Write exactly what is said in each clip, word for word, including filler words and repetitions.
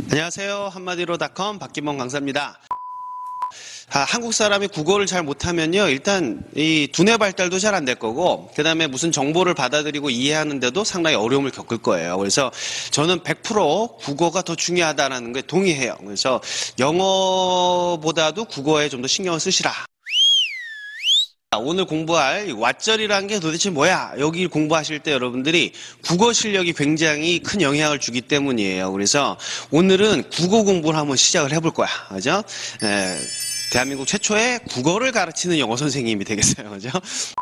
안녕하세요. 한마디로 닷컴 박기범 강사입니다. 아, 한국 사람이 국어를 잘 못하면요, 일단 이 두뇌 발달도 잘 안 될 거고, 그 다음에 무슨 정보를 받아들이고 이해하는데도 상당히 어려움을 겪을 거예요. 그래서 저는 백 퍼센트 국어가 더 중요하다는 게 동의해요. 그래서 영어보다도 국어에 좀 더 신경을 쓰시라. 오늘 공부할 왓절이라는 게 도대체 뭐야? 여기 공부하실 때 여러분들이 국어 실력이 굉장히 큰 영향을 주기 때문이에요. 그래서 오늘은 국어 공부를 한번 시작을 해볼 거야. 그죠? 에, 대한민국 최초의 국어를 가르치는 영어 선생님이 되겠어요. 그죠?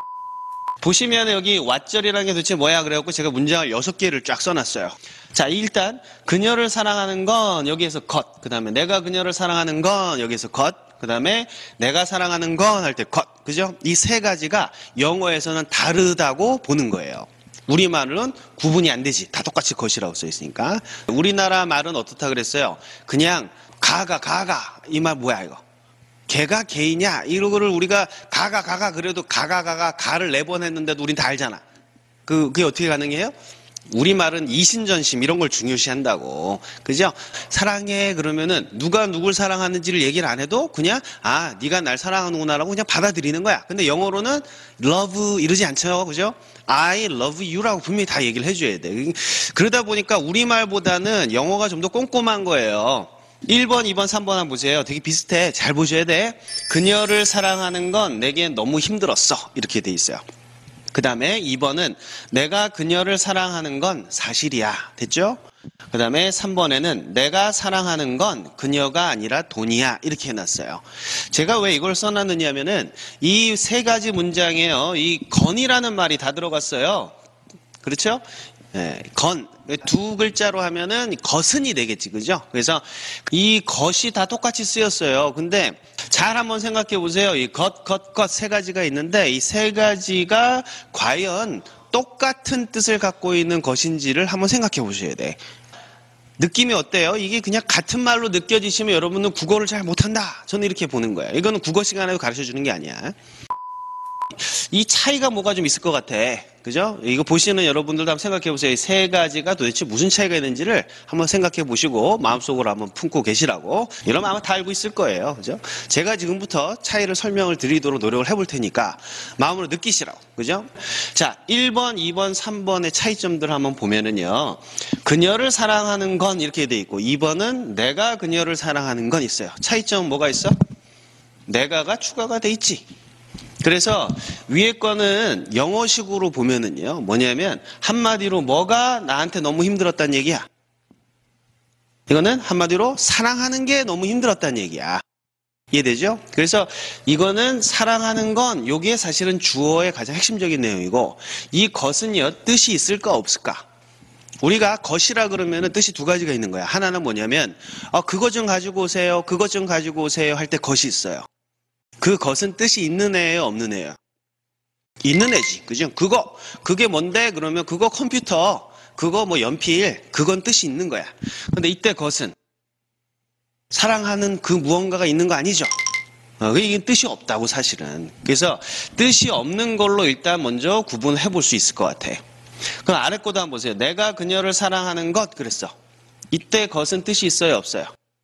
보시면 여기 왓절이라는 게 도대체 뭐야? 그래갖고 제가 문장을 여섯 개를 쫙 써놨어요. 자, 일단 그녀를 사랑하는 건 여기에서 컷. 그 다음에 내가 그녀를 사랑하는 건 여기에서 컷. 그 다음에 내가 사랑하는 건 할 때 컷. 그죠? 이 세 가지가 영어에서는 다르다고 보는 거예요. 우리말은 구분이 안 되지. 다 똑같이 컷이라고 써 있으니까. 우리나라 말은 어떻다 그랬어요? 그냥 가가 가가. 이 말 뭐야 이거? 개가 개이냐? 이거를 우리가 가가 가가 그래도 가가 가가 가를 네 번 했는데도 우린 다 알잖아. 그, 그게 어떻게 가능해요? 우리말은 이신전심 이런 걸 중요시한다고. 그죠? 사랑해 그러면은 누가 누굴 사랑하는지를 얘기를 안 해도 그냥 아 네가 날 사랑하는구나라고 그냥 받아들이는 거야. 근데 영어로는 love 이러지 않죠. 그죠? I love you라고 분명히 다 얘기를 해줘야 돼. 그러다 보니까 우리말보다는 영어가 좀 더 꼼꼼한 거예요. 일 번, 이 번, 삼 번 한번 보세요. 되게 비슷해. 잘 보셔야 돼. 그녀를 사랑하는 건 내겐 너무 힘들었어. 이렇게 돼 있어요. 그 다음에 이 번은 내가 그녀를 사랑하는 건 사실이야. 됐죠? 그 다음에 삼 번에는 내가 사랑하는 건 그녀가 아니라 돈이야. 이렇게 해놨어요. 제가 왜 이걸 써놨느냐면은 이 세 가지 문장에요. 이 건이라는 말이 다 들어갔어요. 그렇죠? 네, 건. 두 글자로 하면은 것은이 되겠지. 그죠? 그래서 이 것이 다 똑같이 쓰였어요. 근데 잘 한번 생각해 보세요. 이 것, 것, 것 세 가지가 있는데 이 세 가지가 과연 똑같은 뜻을 갖고 있는 것인지를 한번 생각해 보셔야 돼. 느낌이 어때요? 이게 그냥 같은 말로 느껴지시면 여러분은 국어를 잘 못한다. 저는 이렇게 보는 거예요. 이거는 국어 시간에도 가르쳐 주는 게 아니야. 이 차이가 뭐가 좀 있을 것 같아. 그죠? 이거 보시는 여러분들도 한번 생각해 보세요. 이 세 가지가 도대체 무슨 차이가 있는지를 한번 생각해 보시고 마음속으로 한번 품고 계시라고. 이러면 아마 다 알고 있을 거예요. 그죠? 제가 지금부터 차이를 설명을 드리도록 노력을 해볼 테니까 마음으로 느끼시라고. 그죠? 자, 일 번, 이 번, 삼 번의 차이점들을 한번 보면은요. 그녀를 사랑하는 건 이렇게 돼 있고 이 번은 내가 그녀를 사랑하는 건 있어요. 차이점은 뭐가 있어? 내가가 추가가 돼 있지. 그래서 위에 거는 영어식으로 보면은요, 뭐냐면, 한마디로 뭐가 나한테 너무 힘들었다는 얘기야. 이거는 한마디로 사랑하는 게 너무 힘들었다는 얘기야. 이해되죠? 그래서 이거는 사랑하는 건, 요게 사실은 주어의 가장 핵심적인 내용이고, 이 것은요, 뜻이 있을까 없을까? 우리가 것이라 그러면은 뜻이 두 가지가 있는 거야. 하나는 뭐냐면, 어, 그것 좀 가지고 오세요, 그것 좀 가지고 오세요 할 때 것이 있어요. 그 것은 뜻이 있는 애예요, 없는 애예요? 있는 애지, 그죠? 그거, 그게 뭔데? 그러면 그거 컴퓨터, 그거 뭐 연필, 그건 뜻이 있는 거야. 근데 이때 것은 사랑하는 그 무언가가 있는 거 아니죠? 어, 이게 뜻이 없다고 사실은. 그래서 뜻이 없는 걸로 일단 먼저 구분해 볼 수 있을 것 같아. 그럼 아래 거도 한번 보세요. 내가 그녀를 사랑하는 것 그랬어. 이때 것은 뜻이 있어요, 없어요?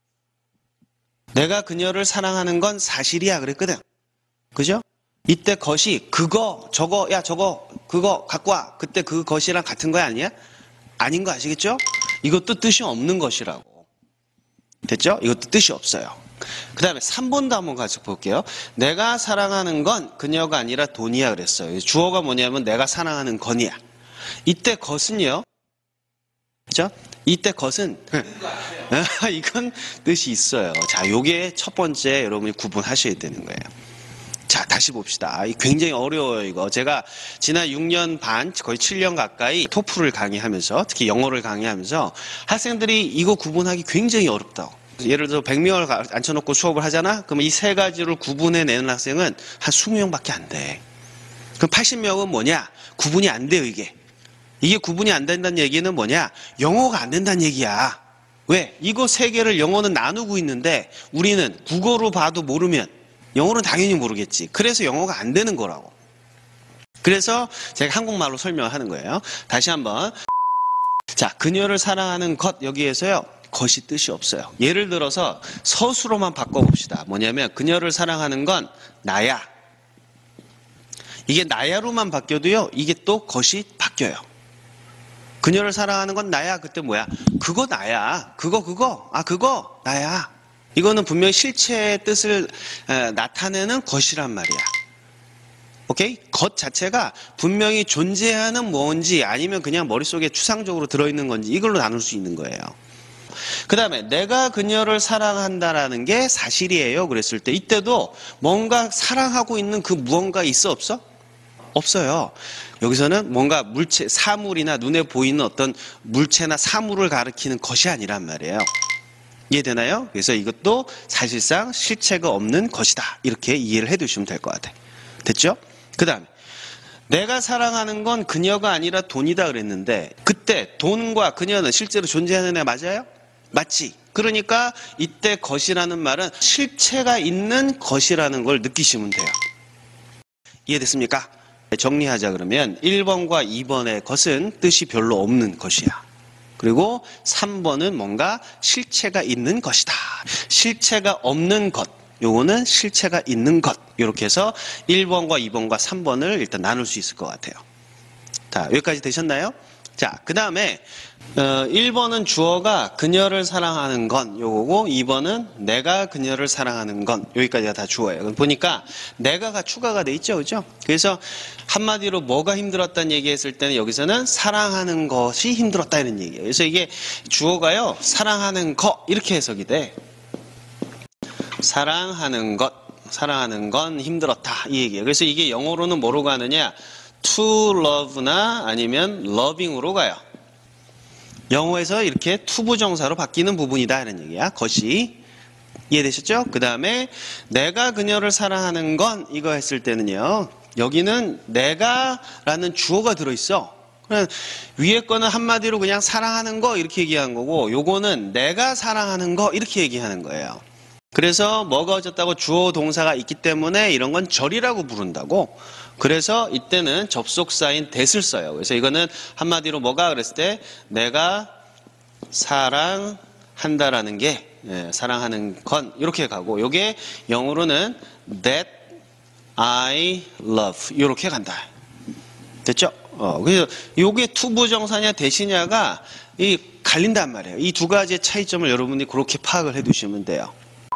내가 그녀를 사랑하는 건 사실이야 그랬거든. 그죠? 이때 것이 그거 저거 야 저거 그거 갖고 와. 그때 그 것이랑 같은 거 아니야? 아닌 거 아시겠죠? 이것도 뜻이 없는 것이라고. 됐죠? 이것도 뜻이 없어요. 그 다음에 삼 번도 한번 같이 볼게요. 내가 사랑하는 건 그녀가 아니라 돈이야 그랬어요. 주어가 뭐냐면 내가 사랑하는 건이야. 이때 것은요. 그죠? 이때 것은 이건 뜻이 있어요. 자, 요게 첫 번째 여러분이 구분하셔야 되는 거예요. 자, 다시 봅시다. 굉장히 어려워요, 이거. 제가 지난 육 년 반, 거의 칠 년 가까이 토플을 강의하면서, 특히 영어를 강의하면서 학생들이 이거 구분하기 굉장히 어렵다고. 예를 들어 백 명을 앉혀놓고 수업을 하잖아? 그러면 이 세 가지를 구분해내는 학생은 한 이십 명밖에 안 돼. 그럼 팔십 명은 뭐냐? 구분이 안 돼요, 이게. 이게 구분이 안 된다는 얘기는 뭐냐? 영어가 안 된다는 얘기야. 왜? 이거 세 개를 영어는 나누고 있는데 우리는 국어로 봐도 모르면 영어는 당연히 모르겠지. 그래서 영어가 안 되는 거라고. 그래서 제가 한국말로 설명을 하는 거예요. 다시 한번. 자, 그녀를 사랑하는 것 여기에서요. 것이 뜻이 없어요. 예를 들어서 서술로만 바꿔봅시다. 뭐냐면 그녀를 사랑하는 건 나야. 이게 나야로만 바뀌어도요. 이게 또 것이 바뀌어요. 그녀를 사랑하는 건 나야. 그때 뭐야? 그거 나야. 그거 그거. 아 그거 나야. 이거는 분명히 실체의 뜻을 에, 나타내는 것이란 말이야. 오케이? 것 자체가 분명히 존재하는 뭔지 아니면 그냥 머릿속에 추상적으로 들어있는 건지 이걸로 나눌 수 있는 거예요. 그 다음에 내가 그녀를 사랑한다라는 게 사실이에요. 그랬을 때 이때도 뭔가 사랑하고 있는 그 무언가 있어 없어? 없어요. 여기서는 뭔가 물체, 사물이나 눈에 보이는 어떤 물체나 사물을 가리키는 것이 아니란 말이에요. 이해되나요? 그래서 이것도 사실상 실체가 없는 것이다. 이렇게 이해를 해두시면 될 것 같아요. 됐죠? 그 다음에 내가 사랑하는 건 그녀가 아니라 돈이다 그랬는데 그때 돈과 그녀는 실제로 존재하는 애 맞아요? 맞지? 그러니까 이때 것이라는 말은 실체가 있는 것이라는 걸 느끼시면 돼요. 이해됐습니까? 정리하자 그러면 일 번과 이 번의 것은 뜻이 별로 없는 것이야. 그리고 삼 번은 뭔가 실체가 있는 것이다. 실체가 없는 것, 요거는 실체가 있는 것. 이렇게 해서 일 번과 이 번과 삼 번을 일단 나눌 수 있을 것 같아요. 자, 여기까지 되셨나요? 자, 그 다음에 어, 일 번은 주어가 그녀를 사랑하는 건 요거고 이 번은 내가 그녀를 사랑하는 건 여기까지가 다 주어예요. 보니까 내가가 추가가 돼 있죠. 그죠? 그래서 한마디로 뭐가 힘들었다는 얘기했을 때는 여기서는 사랑하는 것이 힘들었다 이런 얘기예요. 그래서 이게 주어가요. 사랑하는 거 이렇게 해석이 돼. 사랑하는 것, 사랑하는 건 힘들었다 이 얘기예요. 그래서 이게 영어로는 뭐로 가느냐? to love나 아니면 loving으로 가요. 영어에서 이렇게 투부정사로 바뀌는 부분이다 이런 얘기야. 것이. 이해되셨죠? 그 다음에 내가 그녀를 사랑하는 건 이거 했을 때는요. 여기는 내가 라는 주어가 들어있어. 그냥 위에 거는 한마디로 그냥 사랑하는 거 이렇게 얘기한 거고 요거는 내가 사랑하는 거 이렇게 얘기하는 거예요. 그래서 뭐가 어쨌다고 주어 동사가 있기 때문에 이런 건 절이라고 부른다고. 그래서 이때는 접속사인 that을 써요. 그래서 이거는 한마디로 뭐가 그랬을 때 내가 사랑한다라는 게 예, 사랑하는 건 이렇게 가고 요게 영어로는 that I love 이렇게 간다. 됐죠? 어, 그래서 요게 투부정사냐 대시냐가 이 갈린단 말이에요. 이 두 가지의 차이점을 여러분이 그렇게 파악을 해두시면 돼요.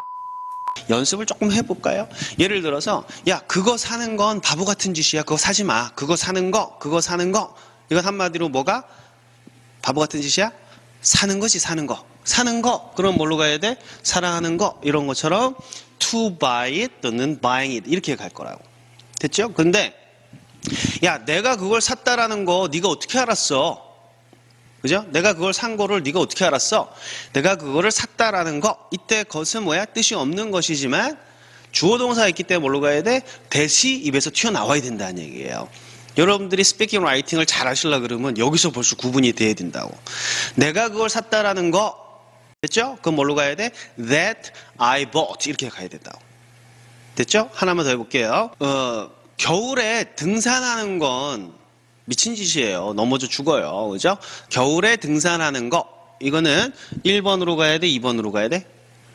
연습을 조금 해볼까요? 예를 들어서 야 그거 사는 건 바보 같은 짓이야. 그거 사지 마. 그거 사는 거 그거 사는 거 이건 한마디로 뭐가 바보 같은 짓이야? 사는 거지 사는 거 사는 거 그럼 뭘로 가야 돼? 사랑하는 거 이런 것처럼 to buy it 또는 buying it 이렇게 갈 거라고. 됐죠? 근데 야 내가 그걸 샀다라는 거 네가 어떻게 알았어? 그죠? 내가 그걸 산 거를 네가 어떻게 알았어? 내가 그거를 샀다라는 거 이때 것은 뭐야? 뜻이 없는 것이지만 주어 동사가 있기 때문에 뭘로 가야 돼? that이 입에서 튀어나와야 된다는 얘기예요. 여러분들이 스피킹 라이팅을 잘 하시려고 그러면 여기서 벌써 구분이 돼야 된다고. 내가 그걸 샀다라는 거 됐죠? 그럼 뭘로 가야 돼? that I bought 이렇게 가야 된다고. 됐죠? 하나만 더 해볼게요. 어, 겨울에 등산하는 건 미친 짓이에요. 넘어져 죽어요. 그죠? 겨울에 등산하는 거. 이거는 일 번으로 가야 돼? 이 번으로 가야 돼?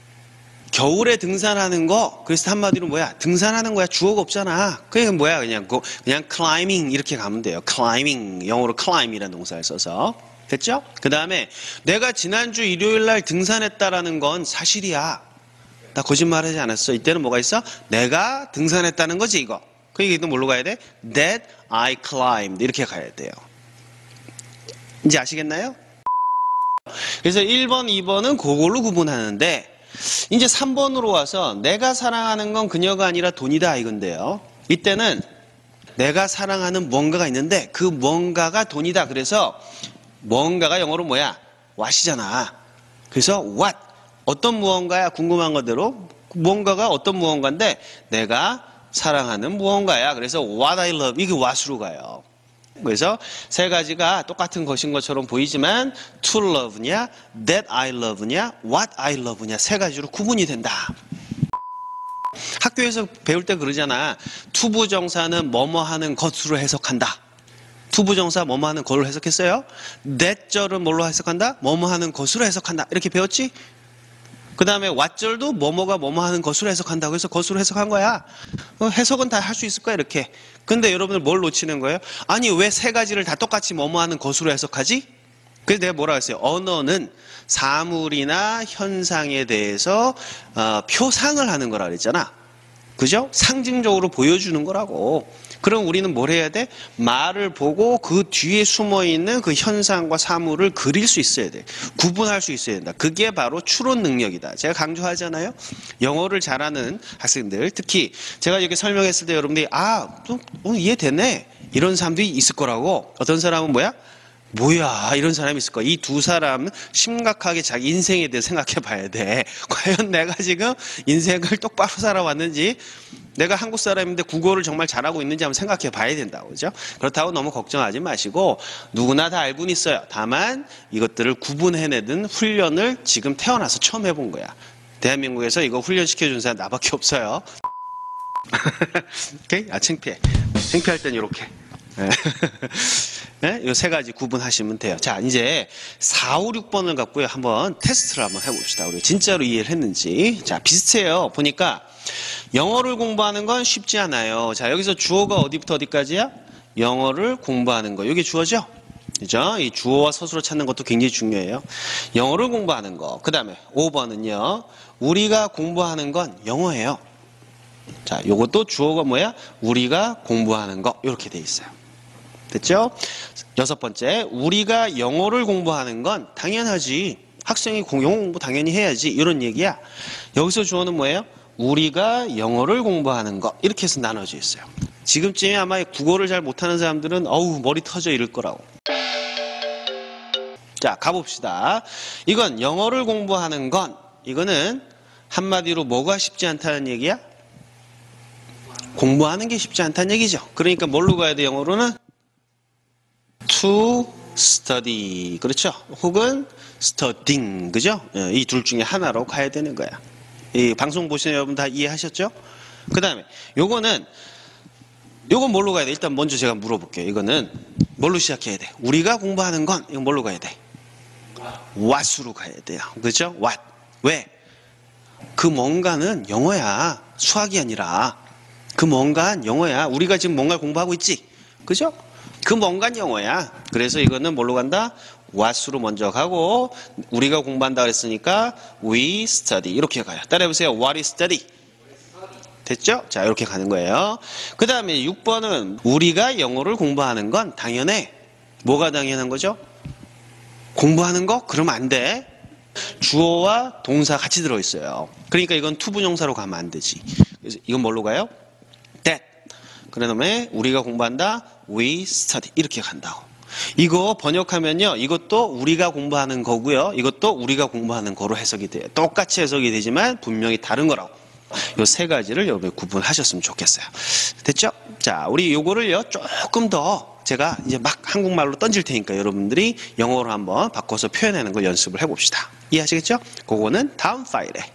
겨울에 등산하는 거. 그래서 한마디로 뭐야? 등산하는 거야. 주어가 없잖아. 그게 뭐야? 그냥, 그냥 climbing 이렇게 가면 돼요. climbing. 영어로 climb이라는 동사를 써서. 됐죠? 그 다음에 내가 지난주 일요일 날 등산했다라는 건 사실이야. 나 거짓말하지 않았어. 이때는 뭐가 있어? 내가 등산했다는 거지 이거. 그 얘기도 뭘로 가야 돼? That I climbed 이렇게 가야 돼요. 이제 아시겠나요? 그래서 일 번, 이 번은 그걸로 구분하는데 이제 삼 번으로 와서 내가 사랑하는 건 그녀가 아니라 돈이다 이건데요. 이때는 내가 사랑하는 무언가가 있는데 그 무언가가 돈이다. 그래서 무언가가 영어로 뭐야? what이잖아. 그래서 what? 어떤 무언가야? 궁금한 거대로 무언가가 어떤 무언가인데 내가 사랑하는 무언가야. 그래서 what I love 이게 what으로 가요. 그래서 세 가지가 똑같은 것인 것처럼 보이지만 to love냐, that I love냐, what I love냐 세 가지로 구분이 된다. 학교에서 배울 때 그러잖아. 투부정사는 뭐뭐 하는 것으로 해석한다. 투부정사 뭐뭐 하는 거로 해석했어요. that절은 뭘로 해석한다? 뭐뭐 하는 것으로 해석한다. 이렇게 배웠지? 그 다음에 what절도 뭐뭐가 뭐뭐 하는 것으로 해석한다고 해서 것으로 해석한 거야. 어, 해석은 다 할 수 있을 거야 이렇게. 근데 여러분들 뭘 놓치는 거예요? 아니 왜 세 가지를 다 똑같이 뭐뭐 하는 것으로 해석하지? 그래서 내가 뭐라고 했어요? 언어는 사물이나 현상에 대해서 어, 표상을 하는 거라 그랬잖아. 그죠? 상징적으로 보여주는 거라고. 그럼 우리는 뭘 해야 돼? 말을 보고 그 뒤에 숨어있는 그 현상과 사물을 그릴 수 있어야 돼. 구분할 수 있어야 된다. 그게 바로 추론 능력이다. 제가 강조하잖아요. 영어를 잘하는 학생들, 특히 제가 이렇게 설명했을 때 여러분들이 아, 좀 어, 이해되네. 이런 사람들이 있을 거라고. 어떤 사람은 뭐야? 뭐야 이런 사람이 있을 거야. 이 두 사람은 심각하게 자기 인생에 대해 생각해 봐야 돼. 과연 내가 지금 인생을 똑바로 살아왔는지, 내가 한국 사람인데 국어를 정말 잘하고 있는지 한번 생각해 봐야 된다고. 그죠? 그렇다고 너무 걱정하지 마시고 누구나 다 알고는 있어요. 다만 이것들을 구분해내는 훈련을 지금 태어나서 처음 해본 거야. 대한민국에서 이거 훈련시켜준 사람 나밖에 없어요. 오케이? 아 창피해. 창피할 땐 이렇게. 네? 이 세 가지 구분하시면 돼요. 자, 이제 사, 오, 육 번을 갖고요. 한번 테스트를 한번 해봅시다. 우리 진짜로 이해를 했는지. 자, 비슷해요. 보니까 영어를 공부하는 건 쉽지 않아요. 자, 여기서 주어가 어디부터 어디까지야? 영어를 공부하는 거. 이게 주어죠? 그죠? 이 주어와 서술어 찾는 것도 굉장히 중요해요. 영어를 공부하는 거. 그 다음에 오 번은요. 우리가 공부하는 건 영어예요. 자, 요것도 주어가 뭐야? 우리가 공부하는 거. 이렇게 돼 있어요. 됐죠? 여섯 번째, 우리가 영어를 공부하는 건 당연하지. 학생이 영어 공부 당연히 해야지. 이런 얘기야. 여기서 주어는 뭐예요? 우리가 영어를 공부하는 거. 이렇게 해서 나눠져 있어요. 지금쯤에 아마 국어를 잘 못하는 사람들은 어우 머리 터져 이럴 거라고. 자, 가봅시다. 이건 영어를 공부하는 건, 이거는 한마디로 뭐가 쉽지 않다는 얘기야? 공부하는 게 쉽지 않다는 얘기죠. 그러니까 뭘로 가야 돼, 영어로는? to study. 그렇죠? 혹은 studying. 그죠? 이 둘 중에 하나로 가야 되는 거야. 이 방송 보시는 여러분 다 이해하셨죠? 그 다음에 요거는, 요건 뭘로 가야 돼? 일단 먼저 제가 물어볼게요. 이거는 뭘로 시작해야 돼? 우리가 공부하는 건, 이건 뭘로 가야 돼? what으로 가야 돼요. 그죠? what. 왜? 그 뭔가는 영어야. 수학이 아니라. 그 뭔가는 영어야. 우리가 지금 뭔가를 공부하고 있지? 그죠? 그 뭔가는 영어야. 그래서 이거는 뭘로 간다? what으로 먼저 가고, 우리가 공부한다 그랬으니까 we study. 이렇게 가요. 따라해보세요. what is study? 됐죠? 자, 이렇게 가는 거예요. 그 다음에 육 번은 우리가 영어를 공부하는 건 당연해. 뭐가 당연한 거죠? 공부하는 거? 그러면 안 돼. 주어와 동사 같이 들어있어요. 그러니까 이건 투부정사로 가면 안 되지. 그래서 이건 뭘로 가요? that. 그 다음에 우리가 공부한다. we study. 이렇게 간다고. 이거 번역하면요. 이것도 우리가 공부하는 거고요. 이것도 우리가 공부하는 거로 해석이 돼요. 똑같이 해석이 되지만 분명히 다른 거라고. 요 세 가지를 여러분 구분하셨으면 좋겠어요. 됐죠? 자, 우리 요거를요. 조금 더 제가 이제 막 한국말로 던질 테니까 여러분들이 영어로 한번 바꿔서 표현하는 걸 연습을 해봅시다. 이해하시겠죠? 그거는 다음 파일에